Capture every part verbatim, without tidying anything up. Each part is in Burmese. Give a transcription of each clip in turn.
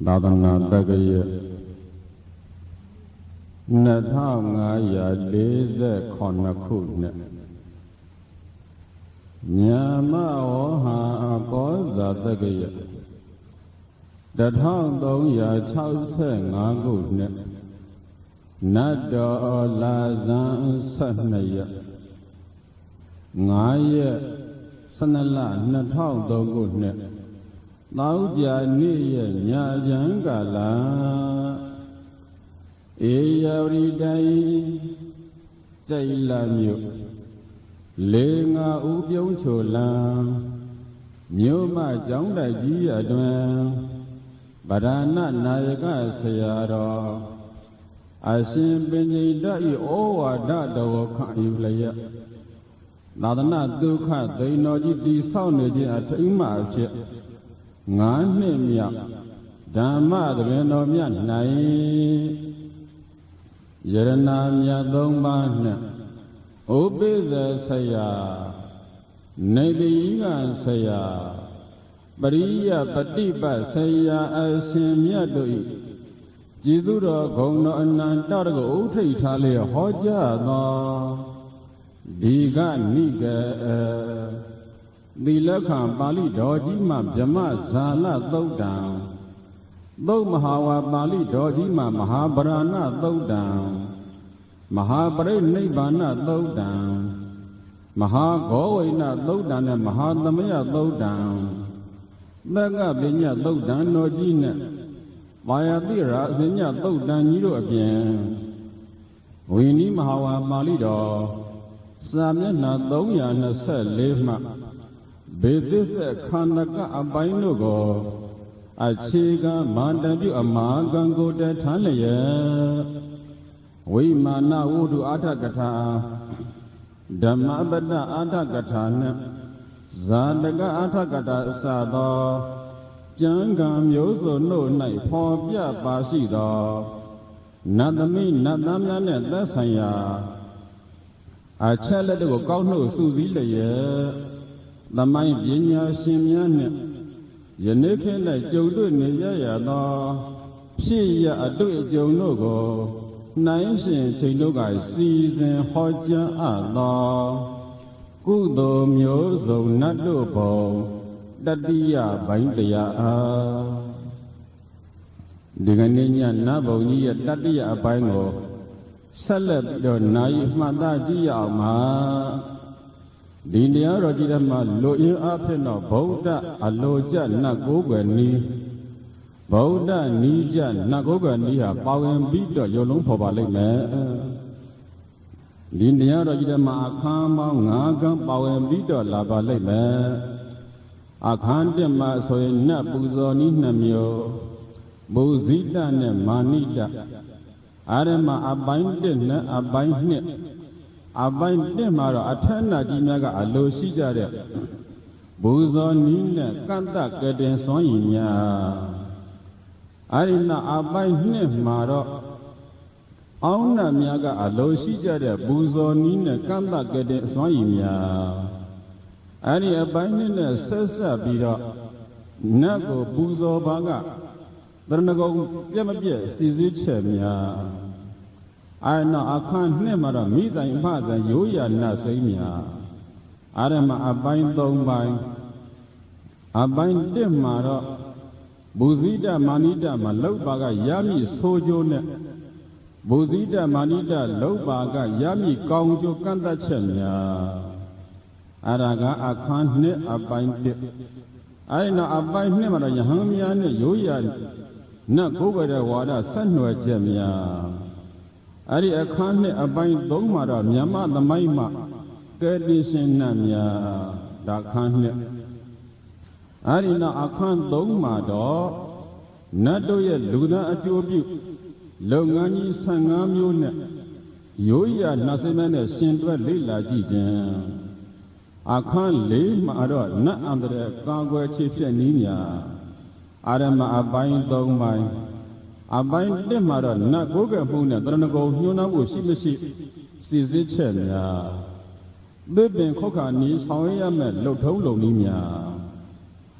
သာသနာတက္ကရာနှစ်ထောင်ငါးရာလေးဆယ်ခုနှစ်ခုနှစ်ညာမဝဟာကောဇာတက္ကရာတစ်ထောင်သုံးရာခြောက်ဆယ်ငါးခုနှစ်နတ်တော်လာဇန်ဆက်နှစ်ရက်ငါးရက်ဆနလနှစ်ထောင်သုံးခုနှစ်သောကြာနေ့ရဲ့ညချမ်းကာလဧရာဝတီတိုင်းကျိလာမြို့လေးငါဦးပြုံးချိုလံမြို့မကျောင်းတိုက်ကြီးအတွင်ဗဒနာနာယကဆရာတော်အရှင်ပင်ကြီးတဤဩဝါဒတော်ခံယူလျက်သာသနာဒုက္ခသိဏ္ဍောကြီးတည်ဆောက်နေခြင်းအထိမ်းအမှတ်ဖြစ်ငါးနှစ်မြောက်ဓမ္မသဘင်တော်မြတ်၌ယရဏမြတ်သုံးပါးနှင့်ဥပိ္ပဇဆရာနေတိကဆရာပရိယပฏิပတ်ဆရာအရှင်မြတ်တို့၏ကျေးဇူးတော်ဂုဏ်တော်အနန္တတကိုဥထိတ်ထားလျက်ဟောကြားသောဒီကနိကေသီလခံပါဠိတော်ကြီးမှဗြဟ္မဇာလသုတ်တံသုတ်မဟာဝါပါဠိတော်ကြီးမှမဟာဗရဏသုတ်တံမဟာပရိနိဗ္ဗာန်သုတ်တံမဟာဂောဝိနသုတ်တံနဲ့မဟာသမယသုတ်တံသက္ကပညသုတ်တံတော်ကြီးနဲ့မာယာတိရာအစညသုတ်တံကြီးတို့အပြင်ဝိနည်းမဟာဝါပါဠိတော်စာမျက်နှာသုံးရာနှစ်ဆယ်လေးမှဘေသစ္စခန္ဓကအပိုင်းတို့ကိုအခြေခံမန္တပြုအမာကံကိုတထမ်းလျက်ဝိမာနဝုဒ္ဓအာထကထာဓမ္မပတ္တအာထကထာနှင့်ဇာတကအာထကထာအစသောကျမ်းဂန်မျိုးစုံတို့၌ဖော်ပြပါရှိသောနတ်သမီးနတ်သားများနှင့်သက်ဆိုင်ရာအချက်လက်တို့ကိုကောက်နှုတ်စုစည်းလျက်သမိုင်းပညာရှင်များနှင့်ယနေ့ခေတ်၌ကြုံတွေ့နေရရသောဖြစ်ရအတွေ့အကြုံတို့ကိုနှိုင်းရှင်ချိန်တို့ကစီစဉ်ဟောကြားအပ်သောကုသိုလ်မျိုးစုံနတ်တို့ဘုံတတိယပိုင်းတရားအားဒီကနေ့ညနတ်ဘုံကြီးရဲ့တတိယအပိုင်းကိုဆက်လက်ပြီးတော့နိုင်မှတ်သားကြည့်ရအောင်ပါဒီတရားတော်ကြီးထဲမှာလူရင်းအဖြစ်တော့ဗုဒ္ဓအလိုကျနတ်ကိုးကွယ်နည်းဗုဒ္ဓနီးကျနတ်ကိုးကွယ်နည်းဟာပါဝင်ပြီးတော့ရုပ်လုံးဖော်ပါလိမ့်မယ်ဒီတရားတော်ကြီးထဲမှာအခန်းပေါင်း၅ခန်းပါဝင်ပြီးတော့လာပါလိမ့်မယ်အခန်းတစ်မှာဆိုရင်နတ်ပူဇော်နည်းနှစ်မျိုးဘုဇိတနဲ့မာနိတအားရမအပိုင်းတစ်နဲ့အပိုင်းနှစ်အပိုင်းတစ်မှာတော့အထက်နာကြီးများကအလိုရှိကြတဲ့ဘူဇောနီးနဲ့ကန့်တကတင်စွမ်းရည်များအားရနာအပိုင်းနှစ်မှာတော့အောင်းနာများကအလိုရှိကြတဲ့ဘူဇောနီးနဲ့ကန့်တကတင်စွမ်းရည်များအဲ့ဒီအပိုင်းနှစ်နဲ့ဆက်ဆက်ပြီးတော့နတ်ကိုပူဇော်ပါကတရဏဂုံပြက်မပြက်စီစည်းချက်များအာရဏအခန်းနှစ်မှာတော့မိဆိုင်အဖဆိုင်ရိုးရာနတ်စိမ့်များအာရမအပိုင်းသုံးပိုင်းအပိုင်းတစ်မှာတော့ဘူဇိတမာနိတမှာလောက်ပါကရမိဆိုးကျိုးနဲ့ဘူဇိတမာနိတလောက်ပါကရမိကောင်းကျိုးကန့်သက်ချက်များအာရကအခန်းနှစ်အပိုင်းတစ်အာရဏအပိုင်းနှစ်မှာတော့ယဟန်များနဲ့ရိုးရာနတ်ကိုယ်ပဲဝါဒဆက်နွယ်ချက်များအဲ့ဒီအခန်းနှစ်အပိုင်းသုံးမှာတော့မြမသမိုင်းမှာကဲတိရှင်နတ်များဒါခန်းနှစ်အဲ့ဒီနောက်အခန်းသုံးမှာတော့နတ်တို့ရဲ့လူသားအကျိုးပြုလုပ်ငန်းကြီးဆယ်ငါးမျိုးနဲ့ရိုးရာနတ်စိမ့်နဲ့ရှင်တွဲလေ့လာကြည့်ခြင်းအခန်းလေးမှာတော့နတ်အန္တရာယ်ကာကွယ်ချေဖြစ်နည်းများအာရမအပိုင်းသုံးပိုင်းအပိုင်းတစ်မှာတော့နတ်ကိုးကမှုနဲ့တရဏဂုံညှိုးနှောင်းဖို့ရှိမရှိစီစစ်ချက်များသစ်ပင်ခုတ်ခါနီးဆောင်ရရမဲ့လှုပ်ထုံးလုံနည်းများ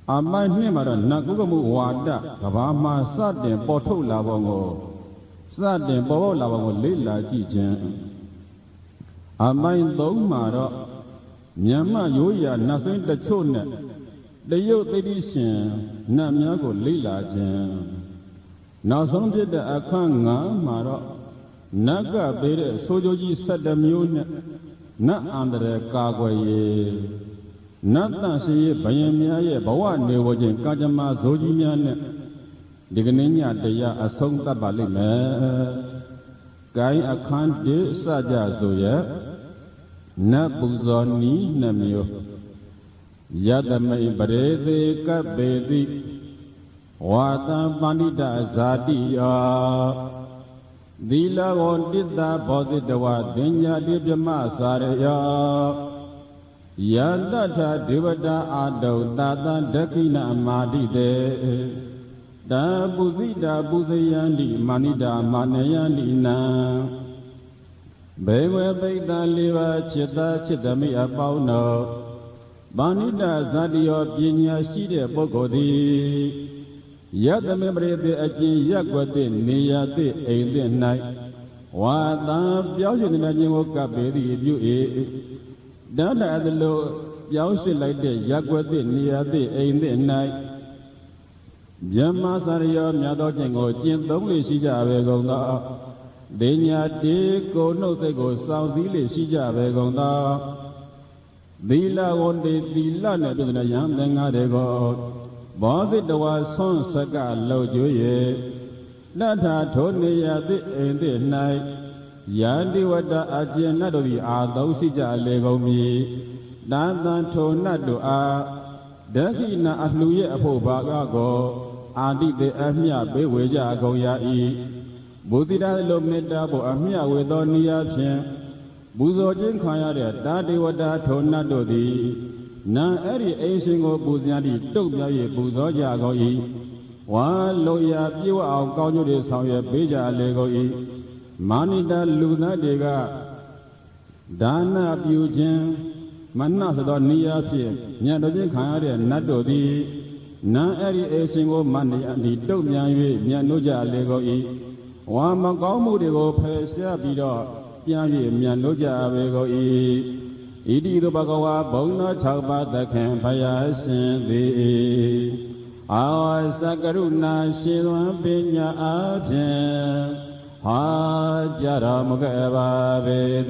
အမိုင်းနှင့်မှာတော့နတ်ကုကမှုဝါဒကဘာမှာစတင်ပေါ်ထုတ်လာပုံကိုစတင်ပေါ်ပေါက်လာပုံကိုလေ့လာကြည့်ခြင်းအမိုင်းသုံးမှာတော့မြန်မာရိုးရာနတ်စိမ့်တချို့နဲ့တရုတ်သိတိရှင်နတ်များကိုလေ့လာခြင်းနောက်ဆုံးဖြစ်တဲ့အခန်းငါးမှာတော့နတ်ကပေးတဲ့ဆိုကြကြီး၁၁မျိုးနဲ့နတ်အန္တရာယ်ကာကွယ်ရေးနတ်တန်ရှိရေးဘယင်များရဲ့ဘဝနေဝခြင်းကာကြမဇိုးကြီးများနဲ့ဒီကနေ့ညတရားအဆုံးသတ်ပါလိမ့်မယ်။ကိုင်းအခန်းဒီစကြဆိုရဲ့နတ်ပူဇော်နီးနှမျိုးယတမိပရေသေကပ္ပေတိဝါတံပန္တိတဇာတိယောသီလဝန္တိတဘောဇိတဝသင်ညာတိပြမစာရယောယတထဒေဝတာအာတုတာတံဒက္ခိဏမာတိတေတံပုဇိတာပုဇယန္တိမာနိတာမာနယန္တိနံဘေဝေပိတ္တလေးပါးจิตတจิตမိအပေါင်းတို့မာနိတာဇာတိယောပညာရှိတဲ့ပုဂ္ဂိုလ်သည်ယတမေပရိသေအကျဉ်ရက်ွက်တဲ့နေရာသည့်အိမ်သည့်၌ဝါသံပြောင်းရွှေ့နေခြင်းကိုကပ်ပေသည်ပြု၏တဏ္ဍအသလိုပြောင်းရွှေ့လိုက်တဲ့ရက်ွက်တဲ့နေရာသည့်အိမ်သည့်၌မြမစာရယောမြတ်သောခြင်းကိုကျင့်သုံးလေရှိကြပေကုန်သောဒေညာတေကိုနှုတ်စိတ်ကိုစောင့်စည်းလေရှိကြပေကုန်သောသီလဝန္တိသီလနှင့်ပြည့်စုံတဲ့ယံသင်္ဃတေကိုဘောဇိတဝါဆွမ်းစကလှကျွေ၍တထထိုနေရသည့်အိမ်သည့်၌ယန္တိဝတ္တအကျဉ်နတ်တို့သည်အာသုံးရှိကြလေကုန်မည်တန်တန်ထိုနတ်တို့အားဒက္ခိဏအလှရဲ့အဖို့ဘာကကိုအာတိတေအမျှပေးဝေကြကုန်ရ၏ဘုသီတလိုမေတ္တာဖို့အမျှဝေသောနေရာဖြင့်ပူဇော်ခြင်းခံရတဲ့တာတေဝတ္တထိုနတ်တို့သည်နာအဲ့ဒီအိမ်ရှင်ကိုပူဇော်သည့်တုတ်မြောက်၍ပူဇော်ကြကုန်၏ဝါလိုရာပြေဝအောင်ကောင်းကျိုးတွေဆောင်ရွက်ပေးကြလေကုန်၏မာနိတလူသားတွေကဒါနပြုခြင်းမနဆိုသောနေရာဖြင့်ညံတော်ခြင်းခံရတဲ့နတ်တို့သည်နာအဲ့ဒီအိမ်ရှင်ကိုမန္တရာဒီတုတ်မြန်၍ညံ့လို့ကြလေကုန်၏ဝါမကောင်းမှုတွေကိုဖယ်ရှားပြီးတော့ပြန်၍ညံ့လို့ကြပေကုန်၏ဣတိတုဘဂဝါဘုံသော၆ပါးသခင်ဘုရားရှင်သည်အာသကရုဏာရှင်သွန်ပညာအားဖြင့်ဟာကြတော်မူခဲ့ပါပေတ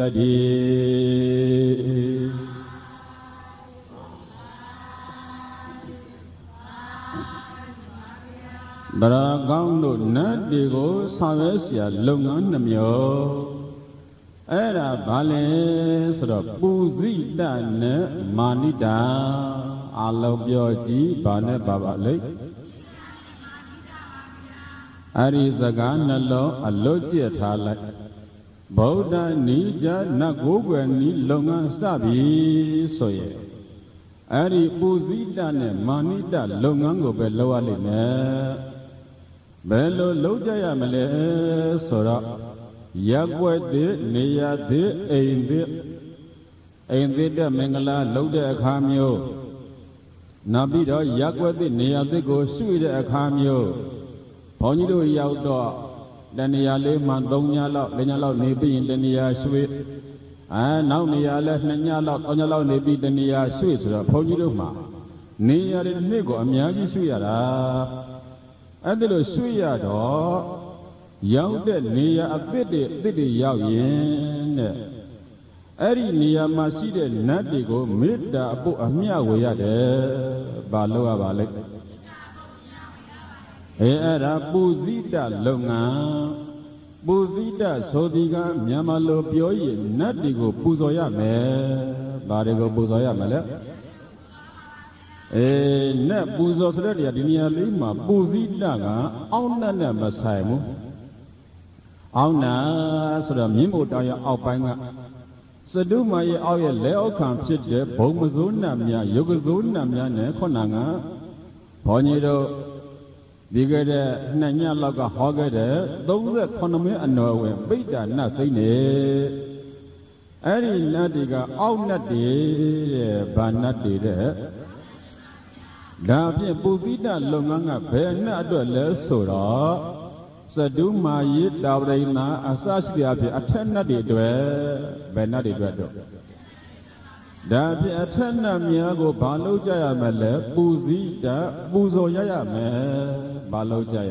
ည်းဗရာကောင်းတို့နတ်တွေကိုဆောင်ရွက်เสียလုပ်ငန်းနှမျိုးအဲ့ဒါဘာလဲဆိုတော့ပူဇိတနဲ့မာနိတာအလုံးပြောကြည့်ဘာနဲ့ပါပါလိမ့်အဲ့ဒီစကားနှလုံးအလွတ်ကျက်ထားလိုက်ဗုဒ္ဓနိကြနတ်ကိုယ်ွယ်နိလုပ်ငန်းစပြီဆိုရဲ့အဲ့ဒီပူဇိတနဲ့မာနိတလုပ်ငန်းကိုပဲလုပ်ရလိမ့်မယ်ဘယ်လိုလုပ်ကြရမလဲဆိုတော့ရက်ွက်တဲ့နေရာတဲ့အိမ်တဲ့အိမ်တဲ့မင်္ဂလာလုပ်တဲ့အခါမျိုးနောက်ပြီးတော့ရက်ွက်တဲ့နေရာတဲ့ကိုရွှေ့တဲ့အခါမျိုးဘုန်းကြီးတို့ရောက်တော့တဏှာလေးမှသုံးညလောက်၄ညလောက်နေပြီးရင်တဏှာရွှေ့အဲနောက်နေရာလဲနှစ်ညလောက်၃ညလောက်နေပြီးတဏှာရွှေ့ဆိုတော့ဘုန်းကြီးတို့မှာနေရာတွေတစ်နှစ်ကိုအများကြီးရွှေ့ရတာအဲ့ဒါလို့ရွှေ့ရတော့ရောက်တဲ့နေရာအသစ်တွေအသစ်တွေရောက်ရင်တဲ့အဲ့ဒီနေရာမှာရှိတဲ့နတ်တွေကိုမေတ္တာအဖို့အမျှဝေရတယ်ဘာလို့ရပါလဲအဲအဲ့ဒါပူဇိတလုပ်ငန်းပူဇိတဆိုဒီကမြန်မာလိုပြောရင်နတ်တွေကိုပူဇော်ရမယ်ဘာတွေကိုပူဇော်ရမလဲအေးနတ်ပူဇော်ဆိုတဲ့နေရာဒီနေရာလေးမှာပူဇိတကအောင်းနတ်နဲ့မဆိုင်ဘူးအောင်းနာဆိုတော့မြင်းမို့တောင်ရအောက်ပိုင်းကစတုမာရဲ့အောက်ရဲ့လက်အောက်ခံဖြစ်တဲ့ဘုံမစိုးနတ်များယုတ်ကစိုးနတ်များနဲ့ခုနကဘောင်ကြီးတို့ဒီကတဲ့နှစ်ညလောက်ကဟောခဲ့တဲ့သုံးဆယ်ခုနှစ်မိနစ်အနော်ဝင်ပိဋ္ဌာနတ်စိမ့်နေအဲ့ဒီနတ်တွေကအောက်နတ်တွေတဲ့ဗာနတ်တွေတဲ့ဒါဖြင့်ပူဇိတလုပ်ငန်းကဘယ်နဲ့အတွက်လဲဆိုတော့စတုမာယေတာဝရိနာအစရှိတဲ့အဖြစ်အထက်နဲ့တွေအတွက်ဘယ်နဲ့တွေအတွက်တော့ဒါဖြင့်အထက်နဲ့များကိုဘာလုပ်ကြရမလဲပူဇိတပူဇော်ရရမယ်ဘာလုပ်ကြရ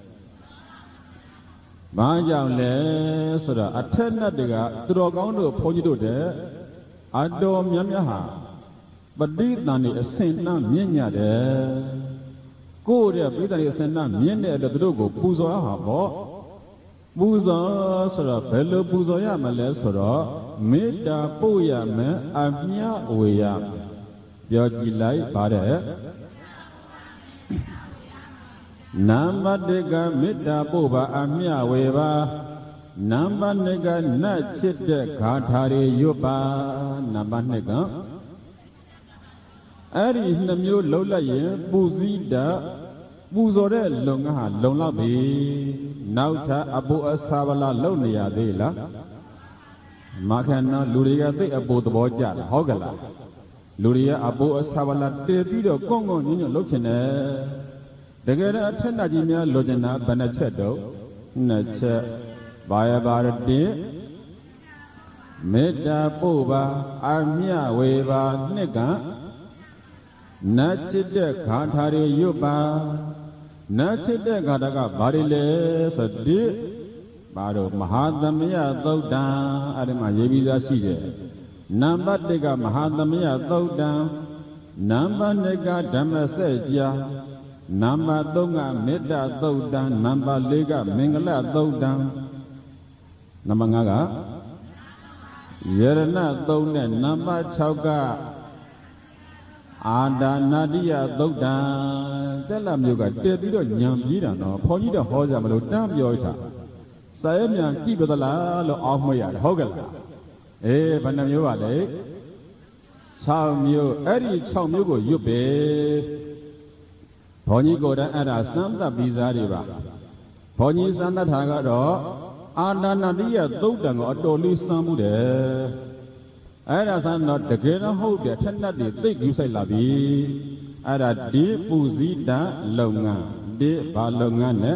ဘာကြောင့်လဲဆိုတော့အထက်နဲ့တွေကသူတော်ကောင်းတို့ဘုန်းကြီးတို့တဲ့အတော်များများဟာပဋိသန္ဓေအစင်နှံမြင့်ညတယ်ကိုယ့်ရဲ့ပဋိသန္ဓေအစင်နှံမြင့်တဲ့အတွက်သူတို့ကိုပူဇော်ရမှာပေါ့ပူဇော်ဆိုတော့ဘယ်လိုပူဇော်ရမလဲဆိုတော့မေတ္တာပို့ရမယ်အမြဝေရမယ်ပြောကြည့်လိုက်ပါတယ်နံပါတ်တစ်ကမေတ္တာပို့ပါအမြဝေပါနံပါတ်နှစ်ကနတ်ချစ်တဲ့ဂါထာတွေရွတ်ပါနံပါတ်နှစ်ကအဲ့ဒီနှစ်မျိုးလုံးလိုက်ရင်ပူဇိတပူဇော်တဲ့လုံငါဟာလုံလောက်ပြီနောက်ထပ်အပူအဆာဗလာလုံနေရသေးလားမခဏလူတွေကသိအပူသဘောကျတယ်ဟုတ်ကလားလူတွေကအပူအဆာဗလာတည်ပြီးတော့ကွန့်ကွန့်ညွန့်ညွန့်လှုပ်ချင်တယ်တကယ်တော့အထက်နှကြီးများလိုချင်တာဘယ်နှချက်တော့နှစ်ချက်ဘာရပါရတိမေတ္တာပို့ပါအမြဝေပါနှစ်ကနတ်ချစ်တဲ့ဂါထာတွေရွတ်ပါနတ်ချစ်တဲ့ဂါထာကဘာတွေလဲဆိုဒီဘာလို့မဟာသမယသုတ်တံအဲ့ဒီမှာရေးပြီးသားရှိတယ်နံပါတ်တစ်ကမဟာသမယသုတ်တံနံပါတ်နှစ်ကဓမ္မစကြာနံပါတ်သုံးကမေတ္တာသုတ်တံနံပါတ်လေးကမင်္ဂလသုတ်တံနံပါတ်ငါးကယရဏသုံးနဲ့နံပါတ်ခြောက်ကအာဒါနာတိယသုတ်တံတက်လာမျိုးကတည်ပြီးတော့ညံပြီးတာနော်ဖော်ကြီးတော့ဟောကြမလို့တန်းပြောချာစာရမြန်ကြည့်ပသလားလို့အောင်းမွေရတယ်ဟုတ်ကလားအေးဘယ်နှမျိုးပါလဲ၆မျိုးအဲ့ဒီ၆မျိုးကိုရွတ်ပဲဘောကြီးကိုယ်တိုင်အဲ့ဒါစမ်းသပ်ပြီးသားတွေပါဘောကြီးစမ်းသပ်တာကတော့အာဒါနာတိယသုတ်တံကိုအတော်လေးစမ်းမှုတယ်အဲ့ဒါဆိုတော့တကယ်တော့ဟုတ်တယ်ထက်နှက်တွေသိပ်ယူဆိုင်လာပြီအဲ့ဒါဒီပူဇိတလုပ်ငန်းဒီဘာလုပ်ငန်းနဲ့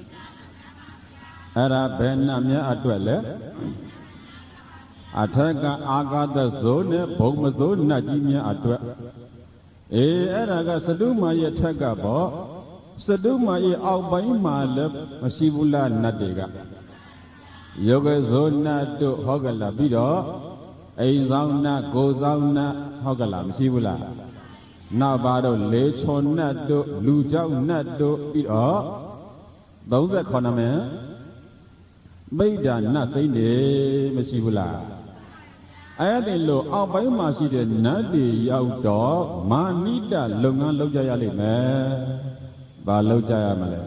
အဲ့ဒါဘယ်နှများအတွက်လဲအထက်ကအာဂတဇိုးနဲ့ဘုံမဇိုးနတ်ကြီးများအတွက်အေးအဲ့ဒါကစတုမာရဲ့ထက်ကပေါ့စတုမာရဲ့အောက်ပိုင်းမှာလည်းမရှိဘူးလားနတ်တွေကယောဂဇိုးနတ်တို့ဟောကလာပြီးတော့အိမ်ဆောင်နတ်ကိုဆောင်နတ်ဟုတ်ကလားမရှိဘူးလားနောက်ပါတော့လေချော်နတ်တို့လူကြောက်နတ်တို့ပြီးတော့သုံးခုမဲမိဒ္ဒနတ်စိမ့်တွေမရှိဘူးလားအဲ့ဒီလိုအောက်ပိုင်းမှာရှိတဲ့နတ်တွေရောက်တော့မာနိတလုပ်ငန်းလုပ်ကြရလိမ့်မယ်ဘာလုပ်ကြရမလဲ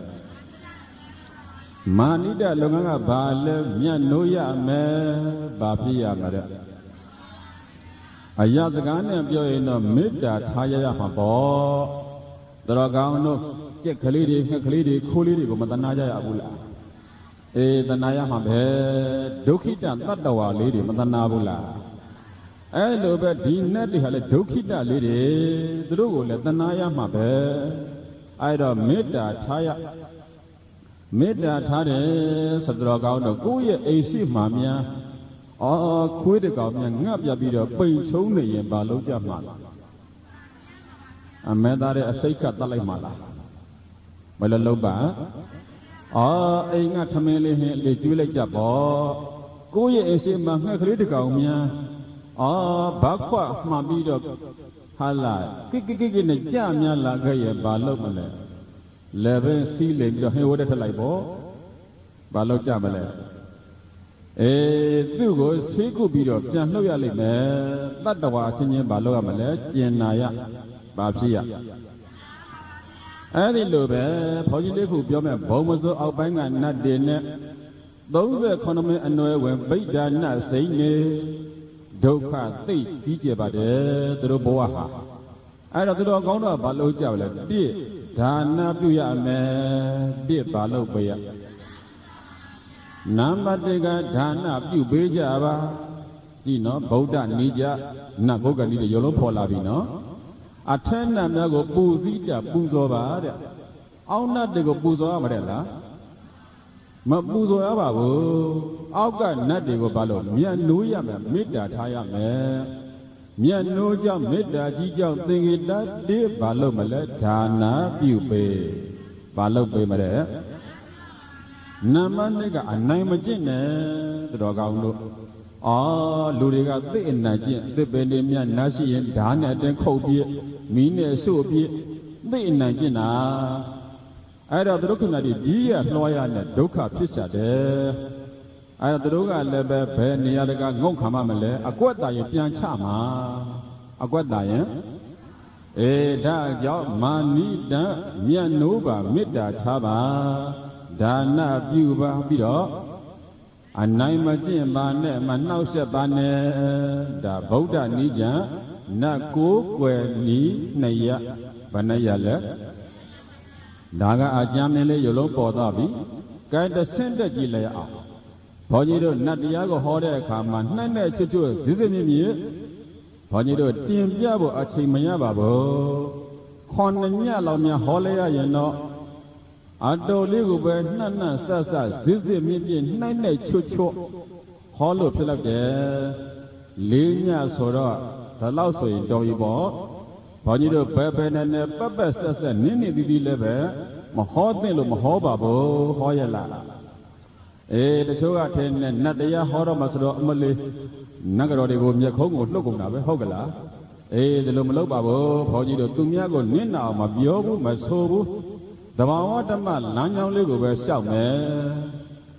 မာနိတလုပ်ငန်းကဘာလဲမြတ်နိုးရမယ်ဘာဖြစ်ရမလဲအရာစကားနဲ့ပြောရင်တော့မေတ္တာထားရရမှာပေါ့တော်ကောင်းတို့ကြက်ကလေးတွေငှက်ကလေးတွေခိုးလေးတွေကိုမတနာကြရဘူးလားအေးတနာရမှာပဲဒုက္ခိတတတ္တဝါလေးတွေမတနာဘူးလားအဲ့လိုပဲဒီနတ်တွေဟာလေဒုက္ခိတလေးတွေသူတို့ကိုလည်းတနာရမှာပဲအဲ့တော့မေတ္တာထားရမေတ္တာထားတယ်ဆိုတော်ကောင်းတို့ကိုယ့်ရဲ့အိမ်ရှိမှများအော်ခွေးတကောင်များငှက်ပြပြီးတော့ပိန်ချုံနေရင်ဘာလုပ်ကြမှာလဲအမဲသားတဲ့အစိတ်ကတတ်လိုက်မှာလားဘယ်လိုလုပ်ပါအော်အိမ်ကထမင်းလေးဟင်းလေးကျွေးလိုက်ကြပေါ့ကိုယ့်ရဲ့အိမ်ရှိမှငှက်ကလေးတကောင်များအော်ဘာခွမှပြီးတော့ဟာလာကိကိကိကိနဲ့ကြများလာခဲ့ရဲ့ဘာလုပ်မလဲလေဘင်းစီးလိမ်ပြီးတော့ဟင်းဝတ်တက်ထလိုက်ပေါ့ဘာလုပ်ကြမလဲအေးသူ့ကိုဆေးကုပြီးတော့ပြန်လှုပ်ရလိမ့်မယ်တတ္တဝါအချင်းချင်းဘာလုပ်ရမလဲကျင်နာရဘာဖြစ်ရအဲ့ဒီလိုပဲဘုန်းကြီးလေးခုပြောမဲ့ဘုံမစိုးအောက်ပိုင်းကနတ်တွေနဲ့သုံးခုမိနစ်အနွယ်ဝင်ဗိဒ္ဓနတ်စိန်နေဒုက္ခသိကြီးကျယ်ပါတယ်သူတို့ဘဝဟာအဲ့တော့သူတို့ကောင်းတော့ဘာလုပ်ကြလဲတိဒါနပြုရမယ်တိဘာလုပ်ပေးရနံပါတ်တစ်ကဒါနပြုပေးကြပါကြည့်နော်ဗုဒ္ဓနိကြနတ်ဘုဂ္ဂနိတွေရောလုံးဖော်လာပြီနော် attend a go Puzita, Puzova, Auna de go Puzo Amarella. Mapuzo Ababo, Auga Nadigo Balo, Mia Nuya, Mida Taya me. Mia Nuja, Mida, Gija, thingy that de Balo Maletana, Pupe, Balo Pemare. Namanega, a Naimajine, the dog. Ah, Luriga, the Najin, the Benimia Nashi and Dana, then Kobe, Mine Sobi, the Najina. I had looking at the dear lawyer and Doka Pisha there. I had the Doga Lebe, Peniaga, Gokamamele, a good diet, Pian Chama, a good diet. Eh, da, ya, mani, da, Mia Nova, Mida Taba, Dana, Buba, Bido. A Naimajin Bane, Manausa Bane, da Boda Nija, Naku, where ni, Naya, Banayale. Daga Ajamele Yolo Podabi, Guide the Sender Gilea. Ponido Nadiago Hode Kaman, Nana Chutu, Zizini, Ponido Tim Yabo Achimayabo, Honanya Lamia Holea, you know. Ado Ligo, Nana Sasa, Zizimi, Nana Chucho, Hollow Pilate, Linia Sora, the Lauso in Doibo. Ponido Pepe and Papa says that Nini Didi Leve, Mahodnilo Mahobabo, Hoyala. Eh, the Choga ten and Nadia Horomasro Mali, Nagarodigo Yakongo, Lokunave, Hogala. Eh, the Lumalo, Ponido Tumiago, Nina, Mabiobu, Masobu, the Mawatama, Nanya Ligo, where Shame.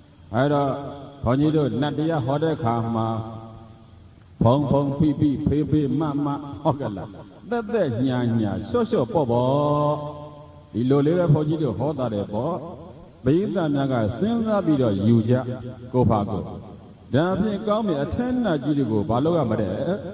Ida Ponido Nadia Hodekama, Pong Pong Pipi, Pipi, Mama, Hogala. That there, Nyanya, social pobo, the Lola Pogido Hoda Repo, Beza Naga, Senza Bido, Yuja, Go Pago. Davi call me a ten Najigo, Baloga Mare,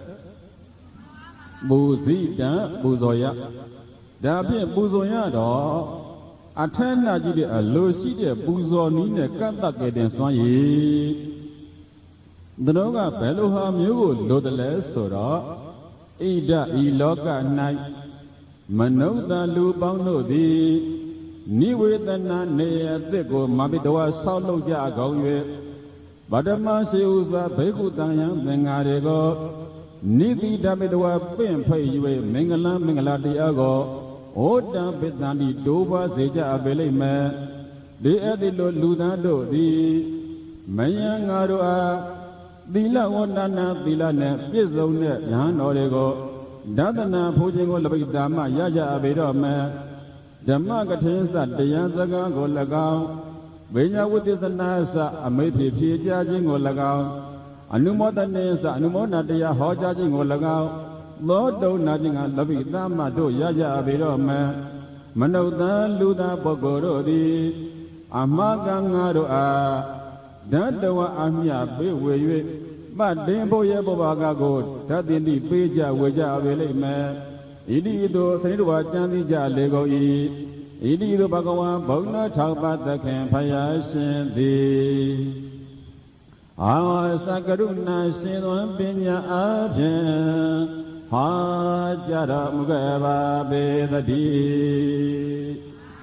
Buzita, Buzoya, Davi Buzoyado, a ten Najidi, a Lucide, Buzonine, Kanta getting Soyi. The Noga Beluha Mu, Lodeles, Sora. Ida iloka night Manoda Lubano di Niwetana ne Thigo Mabidoa Solo Jago Badama Siusa Bekutaya Mengarego Nidi Dabidoa Pin Pay Mingala Mingala Diago Oda Betani Doba Zeja Abeleme De Adilo Ludado di Mayangaroa Dila Wandana, Dila Ne, Pizone, Yan Orego, Dadana, Pujingo Labidama, Yaja Abido Me, the Magatinsa, the Yanzaga, go Lagao, Venya with this Nasa, a maybe Pijajing or Lagao, a new modern Nasa, a new modern Dia Hojajing or Lagao, Lord do nothing and Labidama do Yaja Abido Me, Manoda, Luda Bogoro di Amagangaro a. Dadawa Amia Bewe, but Dembo Yabobaga go, Tadini Peja, Weja Vele Me, Idido, Senua Janija Lego E, Idido Bagawa, Bogna Chaupa, the Campaya Shendi. Ah, Sakaruna, Sino Pinya Apian, Hajara Mugava Be the D.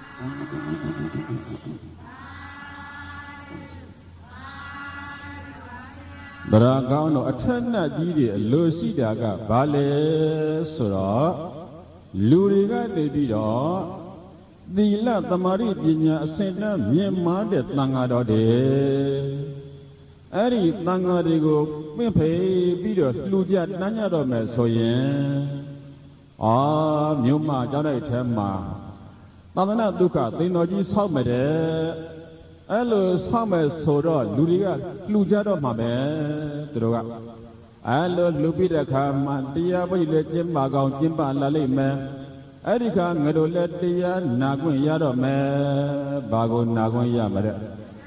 Baragano Atana Didi, Lucidaga, Vale Sura, Luriga de Dido, the La Tamari Pina Sena, Mima de Tangado de Ari Tangadigo, Mipe, Bido, Luja, Nanyado Mesoyen. Ah, Muma, Jana Tema. Tana Duka, the Noji Salmede. Hello, Summer Soda, Ludiga, Lujado Mame, Droga. Hello, Lupita Kama, Dia, Jimba, Jimba, Lalime, Erika, Medolet, Dia, Nagun Yado Me, Bago Nagun Yamare.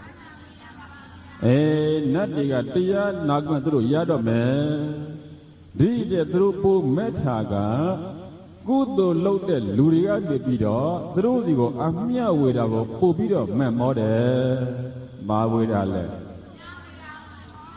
Eh, Nadiga, Dia, Nagun through Yado Me, Did through Metaga. Good though loaded Luria de Pido, through the go Amia with our Popido, Memode, Mawidale.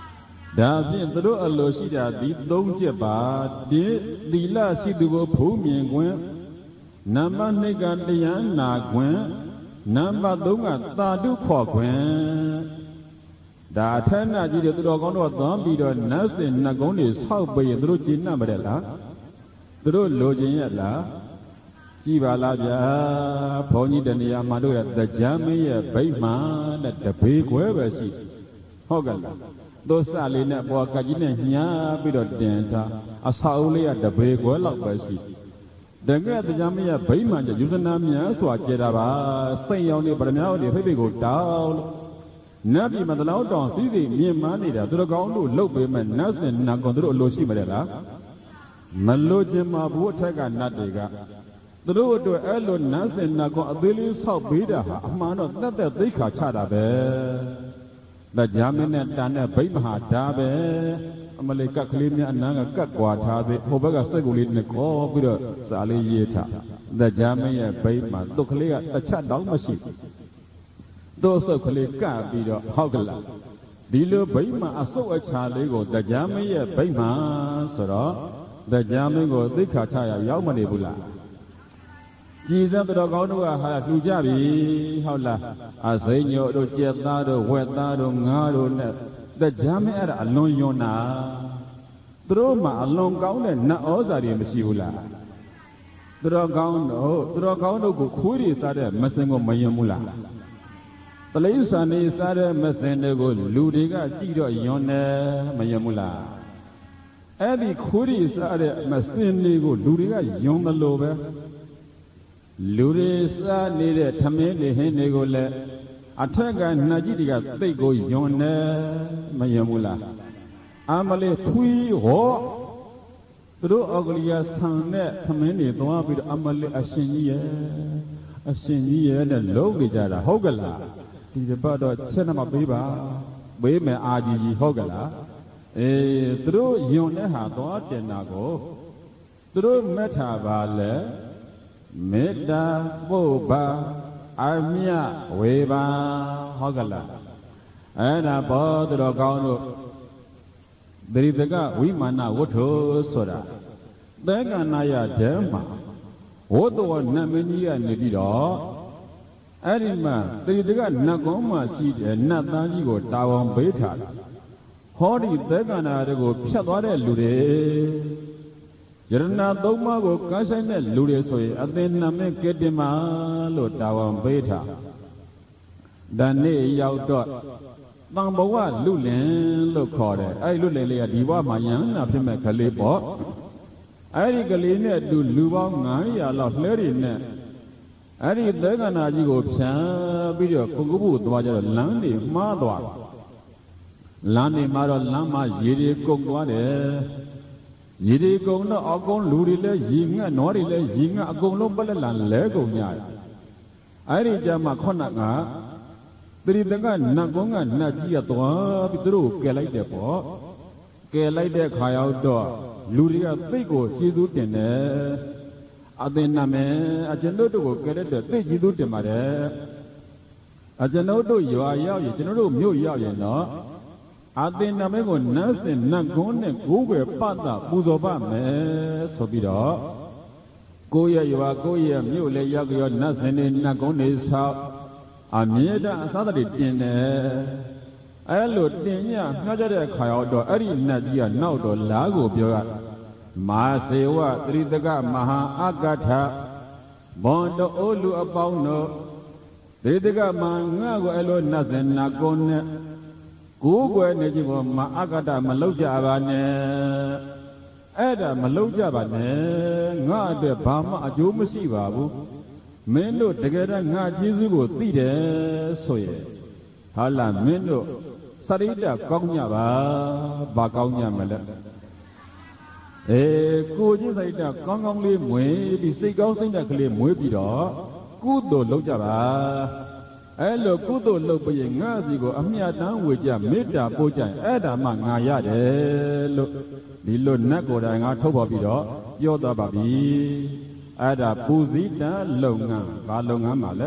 ဒါဖြင့်သူတို့အလိုရှိတာဒီသုံးချက်ပါဒီသီလရှိသူကိုဖူးမြင်ခွင့်နံပါတ်နှစ်ကတရားနာခွင့်နံပါတ်သုံးကသာဓုခေါ်ခွင့်ဒါအထက်နာကြီးတွေသူတော်ကောင်းတို့သွားပြီးတော့နတ်စင်နတ်ကုန်းတွေဆောက်ပေးရင်သူတို့ကျင့်နှံ့မတယ်လားသူတို့လိုချင်ရလားကြည်ပါလားဗျာဘုန်းကြီးတနေရာမှာတို့ရတရားမင်းရဲ့ဗိမာန်တဲ့တပေခွဲပဲရှိဟုတ်ကဲ့လားသို့စလေးနဲ့ပေါ်ကကြီးနဲ့ညားပြီးတော့တင်ထားအဆောက်လေးကတပေခွဲလောက်ပဲရှိတကယ်တရားမင်းရဲ့ဗိမာန်ကျယူဇနာများစွာကျဲတာပါစိတ်ရောင်နေဗရမ ्या တွေဖိဖိကိုတောင်းလို့နတ်ပြည်မှာတလောက်တောင်စီးစီမြင်မနေတာသူတော်ကောင်းတို့လှုပ်ပေးမဲ့နတ်စင်နတ်ကောင်တို့အလိုရှိမလဲလားမလို့ခြင်းမှာဘူးအထက်ကနတ်တွေကသူတို့အတွက်အဲ့လိုနတ်စင်နတ်ကောင်အသေးလေးဆောက်ပေးတာဟာအမှန်တော့တက်တက်သိခါချတာပဲတရားမင်းနဲ့တန်တဲ့ဗိမဟာဒါပဲအမလေးကက်ကလေးများအနမ်းကကတ်ကွာထားသေးဟိုဘက်ကစိတ်ကူလေးနဲ့ခေါ်ပြီးတော့စာလေးရေးထားတရားမင်းရဲ့ဗိမာတုတ်ကလေးကတစ်ချက်တောင်မရှိသို့ဆုတ်ကလေးကပ်ပြီးတော့ဟုတ်ကလားဒီလိုဗိမာန်အဆုတ်အချာလေးကိုတရားမင်းရဲ့ဗိမာန်ဆိုတော့တရားမင်းကိုသိခါချရရောက်မနေဘူးလားကြည်စံတော်ကောင်းတို့ကဟာလှူကြပြီဟုတ်လားအစိမ်းညို့တို့ကြက်သားတို့ဝက်သားတို့ငါးတို့နဲ့တရားမင်းအဲ့ဒါအလွန်ယွန်းတာသူတို့မှအလွန်ကောင်းတဲ့နတ်ဩဇာတွေမရှိဘူးလားသူတော်ကောင်းတို့သူတော်ကောင်းတို့ကိုခွေးတွေစားတဲ့မစင်ကိုမယွန်းဘူးလားတလိ္ဆာနေစားတဲ့မစင်တွေကိုလူတွေကကြည့်တော့ယွန်းတယ်မယွန်းဘူးလားအဲ့ဒီခွေးတွေစားတဲ့မစင်တွေကိုလူတွေကယွန်းတယ်လို့ပဲလူတွေစားနေတဲ့ထမင်းတွေဟင်းတွေကိုလည်းအထက်ကနှာကြီးတွေကသိတ်ကိုယွန်းတယ်မယွန်းဘူးလားအမလေးထွီးဟောသူတို့အောက်ကလေးကဆန်တဲ့ထမင်းတွေသွားပြီးတော့အမလေးအရှင်ကြီးရဲ့အရှင်ကြီးရဲ့နဲ့လုံးနေကြတာဟုတ်ကလားဒီဘက်တော့ချက်နမပေးပါပေးမယ်အာကြီးကြီးဟုတ်ကလားအေးသူတို့ယွန်းတဲ့ဟာသွားတင်တာကိုသူတို့မက်ထားပါလေမေတ္တာပို့ပါအမြဝေပါဟုတ်ကလားအဲ့ဒါဘောသူတော်ကောင်းတို့သတိတကဝိမာနဝတ္ထုဆိုတာသဲကနာယဓမ္မဝတ္တဝနတ်မင်းကြီးကနေပြီးတော့အဲ့ဒီမှာသတိတကနတ်ကောင်းမှရှိတယ်နတ်သားကြီးကိုတာဝန်ပေးထားတာဟောဒီသဲကနာတွေကိုဖြတ်သွားတဲ့လူတွေယရဏသုံးပါးကိုကမ်းဆိုင်တဲ့လူတွေဆိုရင်အသင်္နမင်းကေတင်မာလို့တာဝန်ပေးထားဒါနေ့ရောက်တော့တန်ဘဝလူလင်လို့ခေါ်တယ်အဲ့လူလင်လေးကဒီဘဝမှာယန္နာဖြစ်မဲ့ကလေးပေါ့အဲ့ဒီကလေးနဲ့အတူလူပေါင်းnine hundredလောက်လှဲတွေနဲ့အဲ့ဒီသဲကနာကြီးကိုဖြန်းပြီးတော့ကုက္ကုဘုသွားကြတော့လမ်းတွေမှားသွားလမ်းတွေမှာတော့လမ်းမှာရေတွေကုန်သွားတယ်ရေဒီကုံတော့အကုန်လူတွေလည်းရေငတ်နွားတွေလည်းရေငတ်အကုန်လုံးပလက်လန်လဲကုန်ကြတယ်အဲ့ဒီကြမှာခုနကသတိတကနတ်ကုန်းကနတ်ကြီးကသွားပြီးသူတို့ကိုကယ်လိုက်တယ်ပေါ့ကယ်လိုက်တဲ့ခါရောက်တော့လူတွေကသိတ်ကိုကျေးဇူးတင်တယ်အသင်နာမယ်အကျွန်ုပ်တို့ကိုကယ်တဲ့အတွက်သိတ်ကျေးဇူးတင်ပါတယ်အကျွန်ုပ်တို့ရွာရောက်ရင်ကျွန်တော်တို့မြို့ရောက်ရင်တော့အသင်နာမည်ကိုနတ်စင်နတ်ကုန်းနဲ့ကိုးကွယ်ပတပူဇော်ပါမယ်ဆိုပြီးတော့ကိုယ့်ရဲ့ရွာကိုယ့်ရဲ့မြို့လည်းရောက်ရောနတ်စင်တွေနတ်ကုန်းတွေဆောက်အမြဲတမ်းအစားတွေတင်တယ်အဲ့လိုတင်ညနှောကြတဲ့ခါရောက်တော့အဲ့ဒီနတ်ကြီးကနောက်တော့လားကိုပြောရမာစေဝသရိတကမဟာအကထဘွန်တို့အိုးလူအပေါင်းတို့သရိတကမငါကိုအဲ့လိုနတ်စင်နတ်ကုန်းနဲ့ကိုယ်ွယ်နေကြပေါ်မှာအကတမလောက်ကြပါနဲ့အဲ့ဒါမလောက်ကြပါနဲ့ငါအတွက်ဘာမှအကျိုးမရှိပါဘူးမင်းတို့တကယ်တော့ငါကျေးဇူးကိုသိတယ်ဆိုရင်ဟာလာမင်းတို့စရိတ္တကောင်းကြပါဘာကောင်းကြမလဲအေးကိုချင်းစရိတ္တကောင်းကောင်းလေးမွေးပြီးစိတ်ကောင်းစိတ်ဓာတ်ကလေးမွေးပြီးတော့ကုသိုလ်လုပ်ကြပါအဲ့လိုကုသိုလ်လုပ်ပြီးငါစီကိုအမြတ်တမ်းဝေကြမေတ္တာပို့ကြရင်အဲ့ဒါမှငါရတယ်လို့ဒီလိုနတ်ကိုယ်တိုင်ငါထုတ်ပေါ်ပြီးတော့ပြောသွားပါပြီအဲ့ဒါပူဇိတလုပ်ငန်းဘာလုပ်ငန်းပါလဲ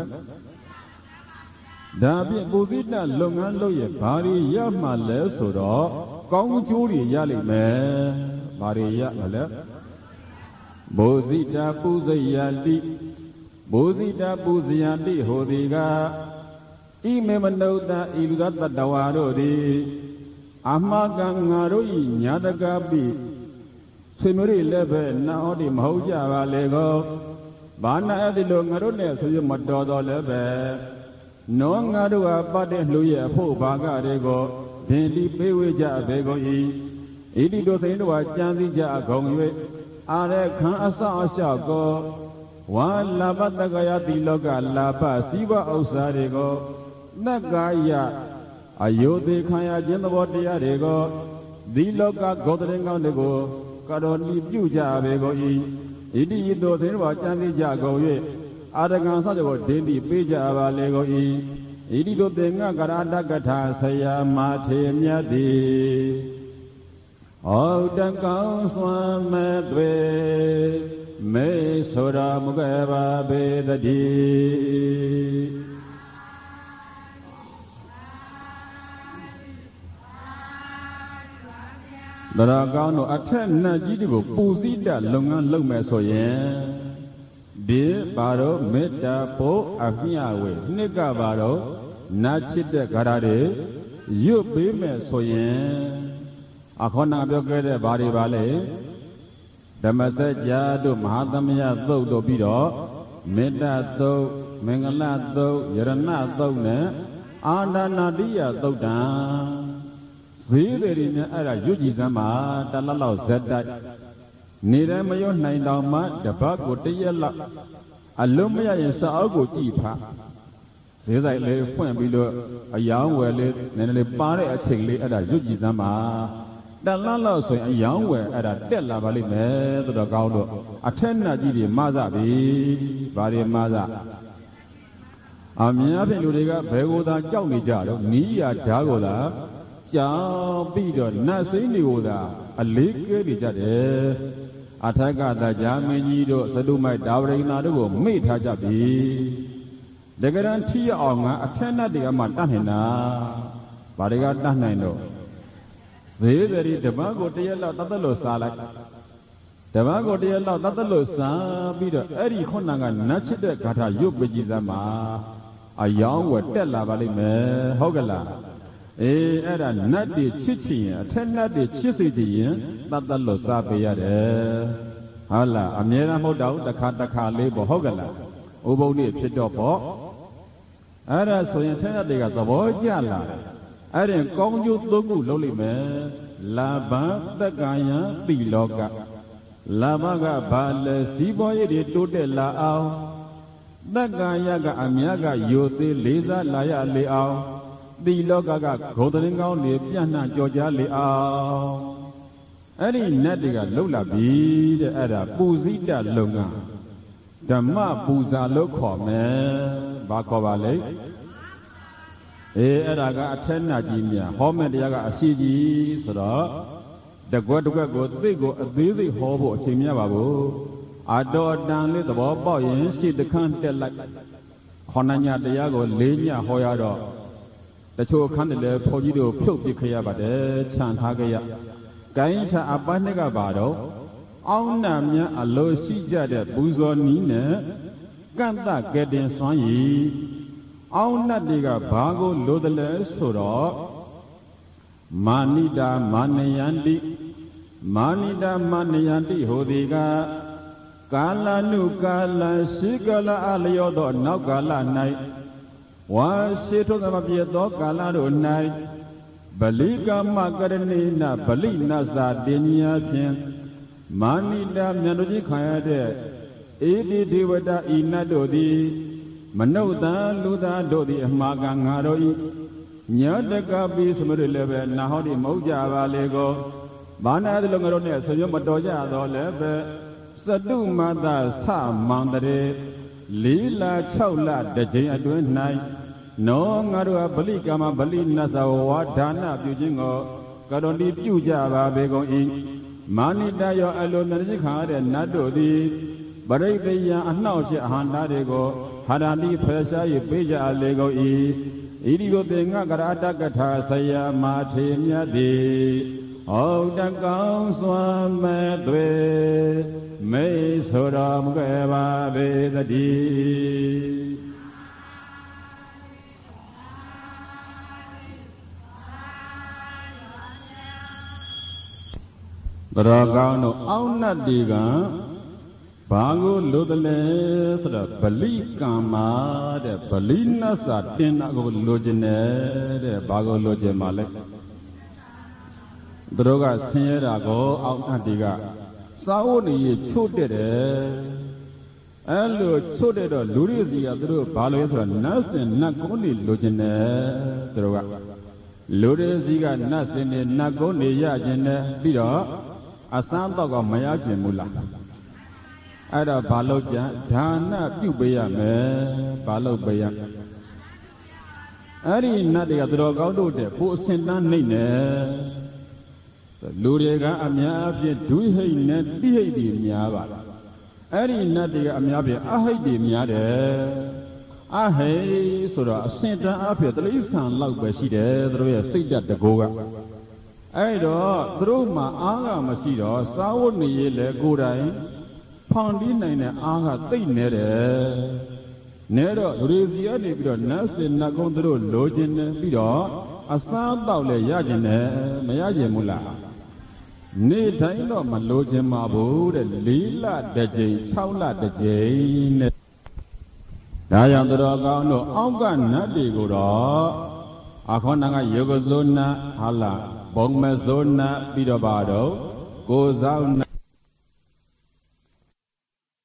ဒါဖြင့်ပူဇိတလုပ်ငန်းလုပ်ရဘာတွေရမှလဲဆိုတော့ကောင်းကျိုးတွေရလိမ့်မယ်ဘာတွေရမလဲဘုဇိတာပုဇယတိဘုဇိတာပုဇယတိဟောဒီကဣမေမနုဿဤလူသားတတဝါတို့သည်အမှားကငါတို့ဤညာတကပိဆွေမျိုးတွေလည်းပဲနာဟောဒီမဟုတ်ကြပါလေကောဘာနာအဲ့ဒီလိုငါတို့နဲ့ဆိုရမတော်တော်လည်းပဲနောငါတို့ဟာပတ်တဲ့လူရဲ့အဖို့ဘာကတွေကိုဒင်တိပေးဝေကြဘေကုန်ဤဣတိတို့သိန်းတို့ဟာကြံစည်ကြအကုန်၍အာရခံအစအလျှောက်ကိုဝါလာဘတကယတိလောကလာဘစီးပွားဥစ္စာတွေကိုနတ်ကာယအယုသေခံရခြင်းသဘောတရားတွေကိုဒီလောကဂေါတရင်ကောင်းတွေကိုကတော်တိပြုကြဘေကုန်ဤဣတိဤတို့သိန်းတို့ဟာကြံစည်ကြကုန်၍အာရကံစကြကိုဒင်တိပေးကြပါလေကုန်ဤဣတိတို့သင်္ဃကရာတကထာဆရာမထေမြတ်သည်ဩတံကောင်းစွာမဲ့တွေမေဆိုရမကဘာဘေတတိတရာကောင်းတို့အထက်နတ်ကြီးတွေကိုပူဇိတလုပ်ငန်းလုပ်မယ်ဆိုရင်ဒီဘာတော့မေတ္တာပို့အမျှဝေနှစ်ကဘာတော့နာချစ်တဲ့ဂါရတွေရွတ်ပေးမယ်ဆိုရင်အခုနပြောခဲ့တဲ့ဘာတွေပါလဲဓမ္မစကြာတို့မဟာသမယသုတ်တို့ပြီးတော့မေတ္တာသုတ်မင်္ဂလသုတ်ယရဏသုတ်နဲ့အာဒါနာတိယသုတ်တံဈေးတွေနဲ့အဲ့ဒါရွတ်ကြည်စမ်းမှာတလလောက်ဇက်တိုက်နေတယ်မရောနိုင်တော်မှတပတ်ကိုတရက်လောက်အလုံးမရရင်စာအုပ်ကိုကြည်ဖတ်ဈေးဆိုင်လေးဖွင့်ပြီးတော့အယောင်ဝယ်လေးနည်းနည်းလေးပါတဲ့အချိန်လေးအဲ့ဒါရွတ်ကြည်စမ်းမှာတလလောက်ဆိုရင်အယောင်ဝယ်အဲ့ဒါတက်လာပါလိမ့်မယ်ဆိုတော့ကောင်းတော့အထက်နတ်ကြီးတွေမဆပြီဘာတွေမဆအများဖြင့်လူတွေကဘယ်ကိုသာကြောက်နေကြတော့နီးရဓာကိုသာကြောက်ပြီးတော့နတ်စိမ့်တွေကိုသာအလေးကဲနေကြတယ်အထက်ကသာဂျာမင်းကြီးတို့သတုမိုက်ဒါဝရိနာတို့ကိုမေ့ထားကြပြီတကယ်တမ်းထိရအောင်ကအထက်နတ်တွေကမှတတ်နေတာဘာတွေကတတ်နိုင်တော့ဈေးတွေဓမ္မကိုတရက်လောက်တတ်လို့စားလိုက်ဓမ္မကိုတရက်လောက်တတ်လို့စားပြီးတော့အဲ့ဒီခုနကနတ်ချစ်တဲ့ဂါထာရုပ်ပကြီးစမ်းမှာအယောင်ဝယ်တက်လာပါလိမ့်မယ်ဟုတ်ကလားအေးအဲ့ဒါနတ်တွေချစ်ချင်ရင်အထက်နတ်တွေချစ်စေချင်ရင်တတ်တတ်လို့စားပေးရတယ်ဟုတ်လားအမြဲတမ်းမဟုတ်တော့တစ်ခါတစ်ခါလေးပေါ့ဟုတ်ကလားဥပုံနေ့ဖြစ်တော့ပေါ့အဲ့ဒါဆိုရင်ထက်နတ်တွေကသဘောကျလာတယ်အဲ့ဒီကောင်းကျိုးသုံးခုလုပ်လိမ့်မယ်လာဘသက္ကာယပိလောကလာဘကဘာလဲစီးပွားရေးတွေတိုးတက်လာအောင်သက္ကာယကအမြတ်ကယိုသေးလေးစားလာရလေအောင်တိလောကကဂုံတရင်ကောင်းတွေပြန့်နှံ့ကြော်ကြားလေအောင်အဲ့ဒီနတ်တွေကလှုပ်လာပြီတဲ့အဲ့ဒါပူဇိတလုပ်ငန်းဓမ္မပူဇာလို့ခေါ်မယ်ဘာခေါ်ပါလဲအေးအဲ့ဒါကအထက်နတ်ကြီးများဟောမဲ့တရားကအရှိကြီးဆိုတော့တကွက်တကွက်ကိုသိကိုအသေးစိတ်ဟောဖို့အချိန်များပါဘူးအတော်တန်လေးသဘောပေါက်ရင်ရှေ့တခန်းတက်လိုက်ခေါဏညတရားကိုလေးညဟောရတော့တချို့အခန်းတွေလည်းဖော်ကြီးတို့ဖြုတ်ပစ်ခရပါတယ်ခြံထားကြရကိုင်းထအပတ်နှစ်ကပါတော့အောင်းနာများအလိုရှိကြတဲ့ပူဇော်နီးနဲ့ကန့်တကဲတင်စွမ်းရည်အောင်းနတ်တွေကဘာကိုလိုတယ်လဲဆိုတော့မာနိတာမာနယန္တိမာနိတာမာနယန္တိဟိုဒီကကာလနုကာလရှိကလာအလျောသောနောက်ကာလ၌ဝါရှိထုသမပြေသောကာလတို့၌ဗလိကမကရဏိနဗလိနသတင်ညာဖြင့်မာနိတာမြတ်တို့ကြီးခံရတဲ့ဧတိဒေဝတာဤနတ်တို့သည်မနုဿာလူသားတို့သည်အမှားကငါတို့ဤညတကပိစမရလည်းပဲနာဟောဒီမဟုတ်ကြပါလေကိုဘာနာတလုံးငါတို့နဲ့ဆွေမျိုးမတော်ကြတော့လည်းပဲစတုမတသမန္တရေလေးလ၆လတစ်ကြိမ်အတွင်း၌နောငါတို့ဟာဗလိကာမဗလိနသဝါဒါနပြုခြင်းကိုကရုဏီပြုကြပါဘေကုန်၏မာနိတယောအလိုမြတ်ခါတဲ့နတ်တို့သည်ပရိသေယံအနှောက်ရှိအဟန္တာတွေကိုဟာရတိဖယ်ရှား၍ပေးကြလေကုန်၏ဣတိကိုတေငါကရတကထာဆရာမာထေမြတ်သည်ဟုတ်တကောင်းစွာမဲ့တွေမိတ်ဆိုတော်မူခဲ့ပါပေသတည်းဘရောကောင်းတို့အောင်းနတ်ဒီကဘာကိုလိုတယ်လဲဆိုတော့ဗလိကံမာတဲ့ဗလိနတ်စာတင်တာကိုလိုချင်တယ်တဲ့ဘာကိုလိုချင်ပါလဲသူတို့ကဆင်းရဲတာကိုအောင်းနတ်ဒီကစာအုပ်နေရချို့တဲ့တယ်အဲ့လိုချို့တဲ့တော့လူတွေစီကသူတို့ဘာလို့လဲဆိုတော့နတ်စင်နတ်ကုန်းတွေလိုချင်တယ်သူတို့ကလူတွေစီကနတ်စင်တွေနတ်ကုန်းတွေရကျင်တယ်ပြီးတော့အစမ်းတော့ကမရကျင်ဘူးလားအဲ့တော့ဘာလို့ကြဒါနပြုတ်ပေးရမယ်ဘာလို့ပေးရအဲ့ဒီနတ်တွေကသူတော်ကောင်းတို့တဲ့ကိုအစင်တန်းနှိမ့်နေလူတွေကအများအပြည့်ဒွိဟိတ်နဲ့တိဟိတ်တွေများပါအဲ့ဒီနတ်တွေကအများပြည့်အဟိတ်တွေများတယ်အဟိတ်ဆိုတော့အစင်တန်းအပြည့်တိရစ္ဆာန်လောက်ပဲရှိတယ်သူတို့ရဲ့စိတ်ဓာတ်တကောကအဲ့တော့သူတို့မှာအားကမရှိတော့စာဝတ်နေရလေကိုယ်တိုင်ဖောင်တီးနိုင်တဲ့အားကတိတ်နေတယ်နဲတော့လူစီကနေပြီးတော့နတ်စင်နတ်ကုန်းသူတို့လိုချင်တယ်ပြီးတော့အစားတောက်လည်းရချင်တယ်မရချင်ဘူးလားနေတိုင်းတော့မလိုချင်ပါဘူးတဲ့လေးလတစ်ကြိမ်၆လတစ်ကြိမ်နဲ့ဒါကြောင့်သူတော်ကောင်းတို့အောက်ကနတ်တွေကိုတော့အခဏကယောဂဇုနာဟာလားဘုံမဇုနာပြီးတော့ပါတော့ကိုဇောင်း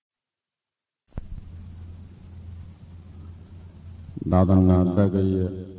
သာသနာတက္ကရဲ့